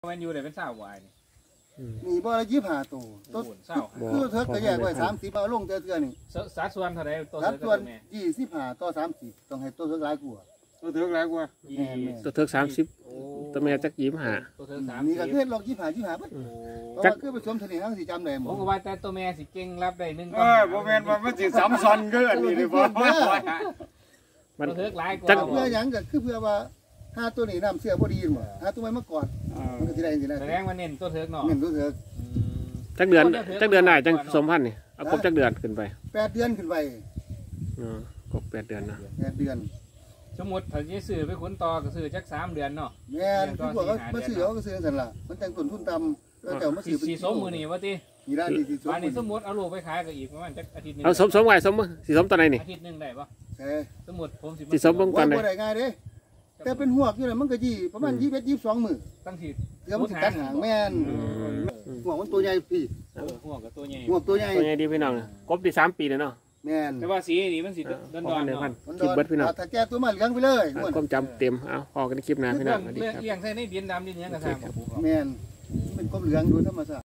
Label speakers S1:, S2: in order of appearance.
S1: มันอยู่ได้เป็นเศร้าวาย
S2: มีบ่ละ25ตัวตัวคือเธอก็แยกไว้30เอาลงเทื่อนี่
S1: สัดส่วนเท่าไหร่ตัว
S2: สัดส่วน25ต่อ30ต้องให้ตัวเธอหลายกว่า
S3: ตัวเถือกหลายกว่า
S4: ตัวเถือก30ตัวแม่จัก25
S1: ตัวเถือก30
S2: นี่ก็คือลอง25ปั๊บจักคือผสมเท่านี้ทั้งสิจำได้หมด
S1: ผมก็ว่าแต่ตัวแม่สิเก่งรับได้1
S3: บ่แม่นว่ามันสิซ้ำซ้อนเกินนี่หรือบ่
S1: มันเถือกหลายกว่า
S2: เพื่อหยังก็คือเพื่อว่าถ้าตัวนี้น้ำเสียบ่ดีหมดถ้าตัวไม้มากอดมันก็สิได้สิได้
S1: แสดงว่าเน้นตัวเถือกเนาะ
S2: เน้นตัวเถือก
S4: จักเดือนได้จังผสมพันธุ์นี่เอาครบจักเดือนขึ้นไป
S2: 8เดือนขึ้นไป
S4: ครบ8เดือนนะ
S2: 8เดือน
S1: สมมุติถ้าสิซื้อไปขุนต่อก็ซื้อจัก3เดือนเนาะ
S2: แม่นคือพวกมาซื้อเขาก็ซื้อซั่นล่ะมันจังต้นทุนต่ำแล้วเจ้ามาซื้อ
S1: สิสมมื้อนี้ว่าติ
S2: นี่ได้สิสม
S1: วันนี้สมมุติเอาลูกไปขายก็อีกประมาณจักอาทิตย์นึง
S4: เอาสมไว้สมสิสมตอนไหนนี่
S1: อาทิตย์นึงได้บ่สมมุติผม
S4: สิสมตอนไหน
S2: บ่ได้ง่ายเด้แต่เป็นหวกอยู่น่ะมันก็ประมาณ21 22มื้อ
S1: ตั้งสิ
S2: เดี๋ยวมันสิกัดหางแม่นหวกมันตัวใหญ่พี่
S1: หวกกับตัวใหญ่
S2: หวกตัวใหญ่
S4: ดีพี่น้องกบที่3ปีแล้วเนาะ
S2: แม่น
S1: แต่ว่าสีนี่มันสิดอนๆเนาะ
S4: คลิปเบิดพี่น้อง
S2: ถ้าแก้ตัวมาเหลืองไปเลย
S4: ความจำเต็มเอาพอกันในคลิปหน้าพี่น้อง
S1: เลี้ยงใส่ในดินดำดินหยังก็ทาง
S2: แม่นเป็นกบเหลืองดูธรรมชาติ